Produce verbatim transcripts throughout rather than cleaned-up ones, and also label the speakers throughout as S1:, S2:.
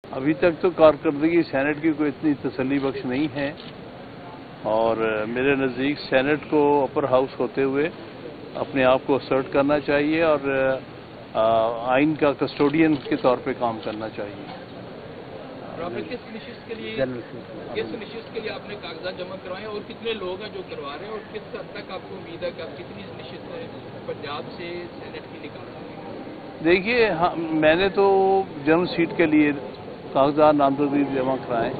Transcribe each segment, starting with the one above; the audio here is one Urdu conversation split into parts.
S1: ابھی تک تو کارکردگی سینٹ کی کوئی اتنی تسلی بخش نہیں ہے اور میرے نزدیک سینٹ کو اپر ہاؤس ہوتے ہوئے اپنے آپ کو اسرٹ کرنا چاہیے اور آئین کا کسٹوڈین کے طور پہ کام کرنا چاہیے۔
S2: کس نشست کے لیے کس نشست کے لیے آپ نے کاغذات جمع کروائے اور کتنے لوگ ہیں جو کروا رہے ہیں اور کس حد تک آپ کو امید ہے کہ آپ کتنی نشست پنجاب سے سینٹ کی نکال رہے ہیں؟
S1: دیکھیے میں نے تو جنرل سیٹ کے لیے کاغذات نامزدگی جمع کرائے۔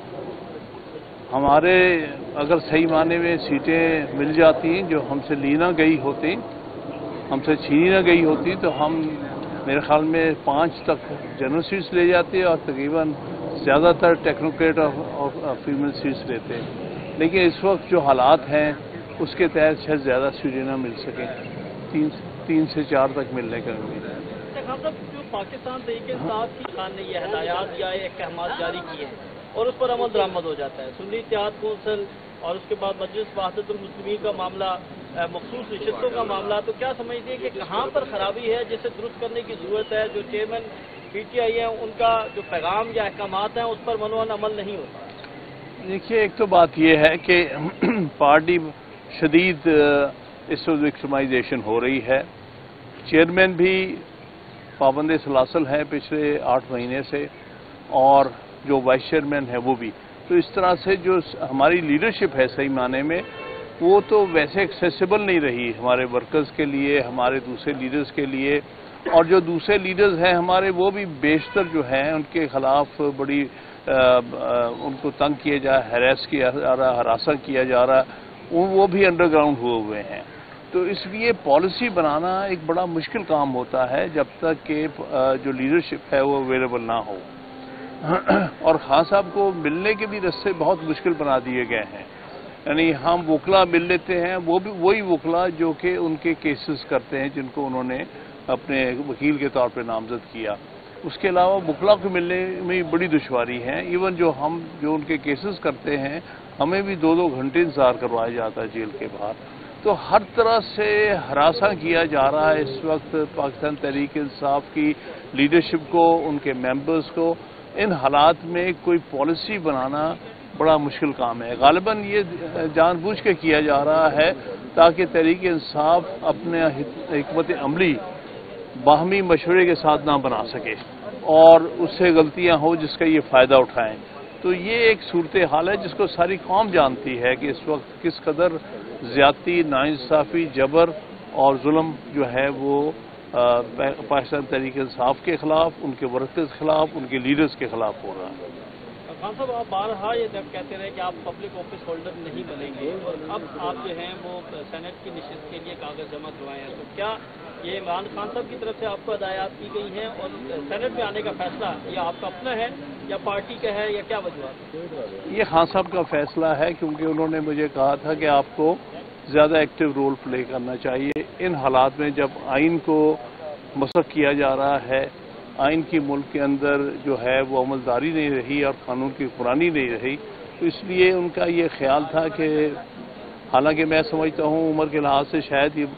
S1: ہمارے اگر صحیح معنی میں سیٹیں مل جاتی ہیں جو ہم سے لی نہ گئی ہوتی ہم سے چھینی نہ گئی ہوتی تو ہم میرے خیال میں پانچ تک جنرل سیٹس لے جاتے اور تقریباً زیادہ تر ٹیکنوکریٹ اور فیمل سیٹس لیتے ہیں، لیکن اس وقت جو حالات ہیں اس کے تحت شاید زیادہ سیٹیں نہ مل سکیں، تین تین سے چار تک ملنے کا امید ہے۔
S3: جو پاکستان تحریک انصاف کی خان نے یہ ہدایات یا احکامات جاری کیے ہیں اور اس پر عمل درآمد ہو جاتا ہے، سنی اتحاد کونسل اور اس کے بعد مجلس وحدت المسلمین کا معاملہ، مخصوص نشستوں کا معاملہ، تو کیا سمجھتے ہیں کہ کہاں پر خرابی ہے جسے درست کرنے کی ضرورت ہے؟ جو چیئرمین پی ٹی آئی ہیں ان کا جو پیغام یا احکامات ہیں اس پر منوان عمل نہیں ہوتا؟
S1: دیکھیے ایک تو بات یہ ہے کہ پارٹی شدید اس وقت وکٹمائزیشن ہو رہی ہے، چیئرمین بھی پابند سلاسل ہیں پچھلے آٹھ مہینے سے اور جو وائس چیئرمین ہے وہ بھی، تو اس طرح سے جو ہماری لیڈرشپ ہے صحیح معنی میں وہ تو ویسے ایکسیسیبل نہیں رہی ہمارے ورکرز کے لیے، ہمارے دوسرے لیڈرز کے لیے، اور جو دوسرے لیڈرز ہیں ہمارے وہ بھی بیشتر جو ہیں ان کے خلاف بڑی ان کو تنگ کیا جا رہا، ہیریس کیا جا رہا، ہراساں کیا جا رہا، وہ بھی انڈر گراؤنڈ ہوئے ہوئے ہیں۔ تو اس لیے پالیسی بنانا ایک بڑا مشکل کام ہوتا ہے جب تک کہ جو لیڈرشپ ہے وہ اویلیبل نہ ہو، اور خان صاحب کو ملنے کے بھی راستے بہت مشکل بنا دیے گئے ہیں، یعنی ہم وکلا مل لیتے ہیں، وہ بھی وہی وکلا جو کہ ان کے کیسز کرتے ہیں جن کو انہوں نے اپنے وکیل کے طور پہ نامزد کیا، اس کے علاوہ وکلا کو ملنے میں بڑی دشواری ہے۔ ایون جو ہم جو ان کے کیسز کرتے ہیں ہمیں بھی دو دو گھنٹے انتظار کروایا جاتا ہے جیل کے باہر، تو ہر طرح سے ہراساں کیا جا رہا ہے اس وقت پاکستان تحریک انصاف کی لیڈرشپ کو، ان کے ممبرز کو۔ ان حالات میں کوئی پالیسی بنانا بڑا مشکل کام ہے، غالباً یہ جان بوجھ کے کیا جا رہا ہے تاکہ تحریک انصاف اپنے حکمت عملی باہمی مشورے کے ساتھ نہ بنا سکے اور اس سے غلطیاں ہوں جس کا یہ فائدہ اٹھائیں۔ تو یہ ایک صورتحال ہے جس کو ساری قوم جانتی ہے کہ اس وقت کس قدر زیادتی، ناانصافی، جبر اور ظلم جو ہے وہ پاکستان تحریک انصاف کے خلاف، ان کے ورکرز کے خلاف، ان کے لیڈرز کے خلاف ہو رہا ہے۔
S3: خان صاحب آپ بارہا یہ جب کہتے رہے کہ آپ پبلک آفس ہولڈر نہیں بنیں گے اور اب آپ جو ہیں وہ سینٹ کی نشست کے لیے کاغذ جمع کروائے ہیں، تو کیا یہ عمران خان صاحب کی طرف سے آپ کو ہدایات کی گئی ہیں اور سینٹ میں آنے کا فیصلہ یہ آپ کا اپنا ہے یا پارٹی کا ہے یا کیا وجوہات؟
S1: یہ خان صاحب کا فیصلہ ہے کیونکہ انہوں نے مجھے کہا تھا کہ آپ کو زیادہ ایکٹیو رول پلے کرنا چاہیے ان حالات میں جب آئین کو مسخ کیا جا رہا ہے، آئین کی ملک کے اندر جو ہے وہ عملداری نہیں رہی اور قانون کی حکمرانی نہیں رہی، تو اس لیے ان کا یہ خیال تھا کہ حالانکہ میں سمجھتا ہوں عمر کے لحاظ سے شاید یہ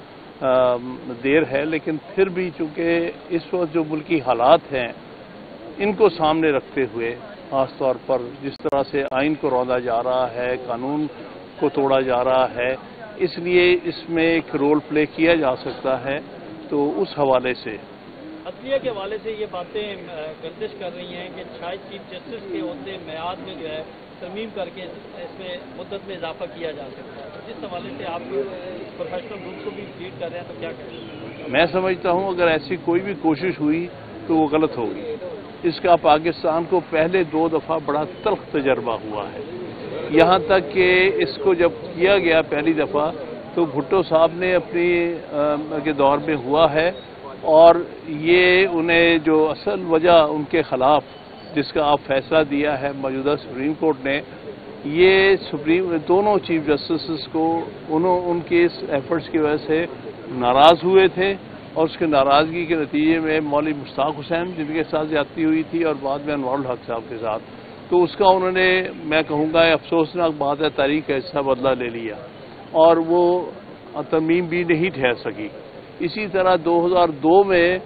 S1: دیر ہے، لیکن پھر بھی چونکہ اس وقت جو ملکی حالات ہیں ان کو سامنے رکھتے ہوئے خاص طور پر جس طرح سے آئین کو روندا جا رہا ہے، قانون کو توڑا جا رہا ہے، اس لیے اس میں ایک رول پلے کیا جا سکتا ہے، تو اس حوالے سے
S3: عدلیہ کے حوالے سے یہ باتیں گردش کر رہی ہیں کہ شاید چیف جسٹس کے عہدے میعاد میں جو ہے ترمیم کر کے اس میں مدت میں اضافہ کیا جا سکتا ہے، جس حوالے سے آپ پروفیشنل گروپ کو بھی لیڈ کر رہے ہیں، تو کیا کہیں گے؟
S1: میں سمجھتا ہوں اگر ایسی کوئی بھی کوشش ہوئی تو وہ غلط ہوگی۔ اس کا پاکستان کو پہلے دو دفعہ بڑا تلخ تجربہ ہوا ہے، یہاں تک کہ اس کو جب کیا گیا پہلی دفعہ تو بھٹو صاحب نے اپنی کے دور میں ہوا ہے، اور یہ انہیں جو اصل وجہ ان کے خلاف جس کا آپ فیصلہ دیا ہے موجودہ سپریم کورٹ نے، یہ سپریم دونوں چیف جسٹسز کو انہوں ان کے اس ایفرٹس کی وجہ سے ناراض ہوئے تھے، اور اس کے ناراضگی کے نتیجے میں مولوی مشتاق حسین جن کے ساتھ زیادتی ہوئی تھی اور بعد میں انوار الحق صاحب کے ساتھ، تو اس کا انہوں نے میں کہوں گا افسوسناک بات ہے تاریخ کا حصہ بدلہ لے لیا اور وہ ترمیم بھی نہیں ٹھہر سکی۔ اسی طرح دو ہزار دو میں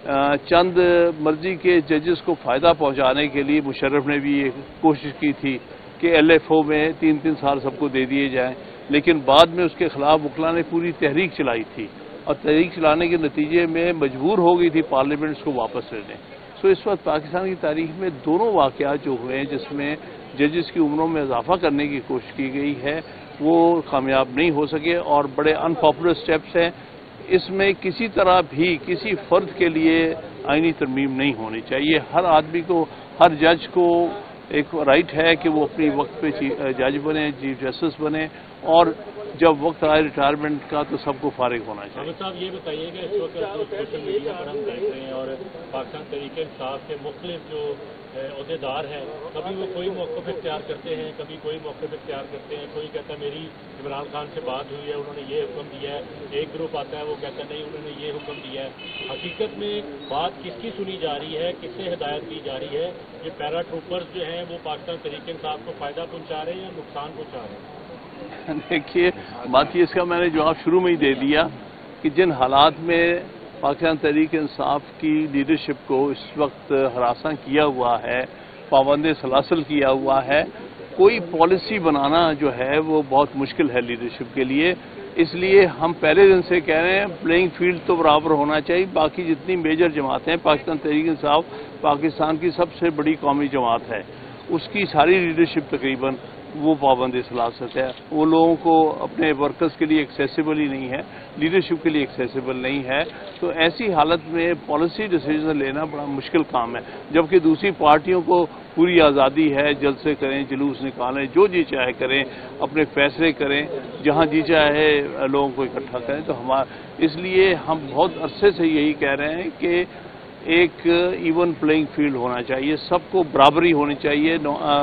S1: چند مرضی کے ججز کو فائدہ پہنچانے کے لیے مشرف نے بھی یہ کوشش کی تھی کہ ایل ایف او میں تین تین سال سب کو دے دیے جائیں، لیکن بعد میں اس کے خلاف وکلا نے پوری تحریک چلائی تھی اور تحریک چلانے کے نتیجے میں مجبور ہو گئی تھی پارلیمنٹ اس کو واپس لینے۔ سو اس وقت پاکستان کی تاریخ میں دونوں واقعات جو ہوئے ہیں جس میں ججز کی عمروں میں اضافہ کرنے کی کوشش کی گئی ہے وہ کامیاب نہیں ہو سکے اور بڑے ان پاپولر سٹیپس ہیں۔ اس میں کسی طرح بھی کسی فرد کے لیے آئینی ترمیم نہیں ہونی چاہیے۔ ہر آدمی کو، ہر جج کو ایک رائٹ ہے کہ وہ اپنی وقت پہ جج بنے، چیف جسٹس بنے، اور جب وقت آئے ریٹائرمنٹ کا تو سب کو فارغ ہونا چاہیے۔
S4: حامد صاحب یہ بتائیے کہ اس وقت سوشل میڈیا پر ہم دیکھ رہے ہیں اور پاکستان تحریک انصاف کے مختلف جو عہدیدار ہیں، کبھی وہ کوئی موقف اختیار کرتے ہیں، کبھی کوئی موقف اختیار کرتے ہیں۔ کوئی کہتا ہے میری عمران خان سے بات ہوئی ہے، انہوں نے یہ حکم دیا ہے، ایک گروپ آتا ہے وہ کہتا ہے نہیں انہوں نے یہ حکم دیا ہے۔ حقیقت میں بات کس کی سنی جا رہی ہے، کس سے ہدایت دی جا رہی ہے؟ یہ پیرا ٹروپرز جو ہیں وہ پاکستان تحریک انصاف کو فائدہ پہنچا رہے ہیں یا نقصان پہنچا رہے ہیں؟
S1: دیکھیے بات یہ، اس کا میں نے جواب شروع میں ہی دے دیا کہ جن حالات میں پاکستان تحریک انصاف کی لیڈرشپ کو اس وقت ہراساں کیا ہوا ہے، پابند سلاسل کیا ہوا ہے، کوئی پالیسی بنانا جو ہے وہ بہت مشکل ہے لیڈرشپ کے لیے۔ اس لیے ہم پہلے دن سے کہہ رہے ہیں پلینگ فیلڈ تو برابر ہونا چاہیے۔ باقی جتنی میجر جماعتیں ہیں، پاکستان تحریک انصاف پاکستان کی سب سے بڑی قومی جماعت ہے، اس کی ساری لیڈرشپ تقریباً وہ پابند سلاست ہے۔ وہ لوگوں کو اپنے ورکرز کے لیے ایکسیسیبل ہی نہیں ہے، لیڈرشپ کے لیے ایکسیسیبل نہیں ہے، تو ایسی حالت میں پالیسی ڈیسیژن لینا بڑا مشکل کام ہے۔ جبکہ دوسری پارٹیوں کو پوری آزادی ہے، جلسے کریں، جلوس نکالیں، جو جی چاہے کریں، اپنے فیصلے کریں، جہاں جی چاہے لوگوں کو اکٹھا کریں۔ تو ہمارا اس لیے ہم بہت عرصے سے یہی کہہ رہے ہیں کہ ایک ایون پلینگ فیلڈ ہونا چاہیے، سب کو برابری ہونی چاہیے۔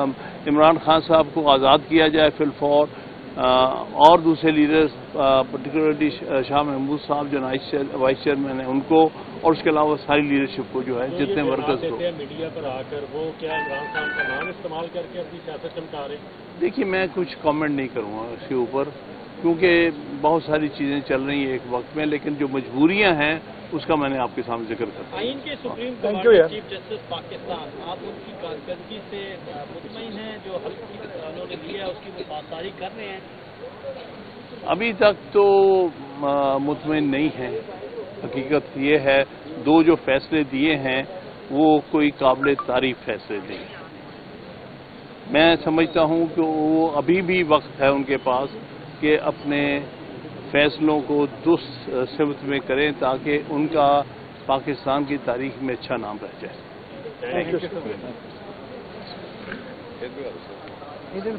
S1: عمران خان صاحب کو آزاد کیا جائے فی الفور، اور دوسرے لیڈرز پرٹیکولرلی شاہ محمود صاحب جو وائس چیئرمین ہیں ان کو، اور اس کے علاوہ ساری لیڈرشپ کو جو ہے جتنے ورکرز کو۔
S4: میڈیا پر آ کر وہ کیا عمران خان کا نام استعمال کر کے اپنی سیاست چمکا رہے ہیں؟
S1: دیکھیے میں کچھ کامنٹ نہیں کروں گا اس کے اوپر، کیونکہ بہت ساری چیزیں چل رہی ہیں ایک وقت میں، لیکن جو مجبوریاں ہیں اس کا میں نے آپ کے سامنے ذکر کرتا ہوں۔
S3: آئین کے Supreme Court chief justice Pakistan, آپ ان کی کارکردگی سے مطمئن ہیں؟ جو حلف انہوں نے دیا ہے اس کی وہ پاسداری کر رہے ہیں؟
S1: ابھی تک تو مطمئن نہیں ہیں۔ حقیقت یہ ہے دو جو فیصلے دیے ہیں وہ کوئی قابل تعریف فیصلے نہیں۔ میں سمجھتا ہوں کہ وہ ابھی بھی وقت ہے ان کے پاس کہ اپنے فیصلوں کو درست سمت میں کریں تاکہ ان کا پاکستان کی تاریخ میں اچھا نام رہ جائے۔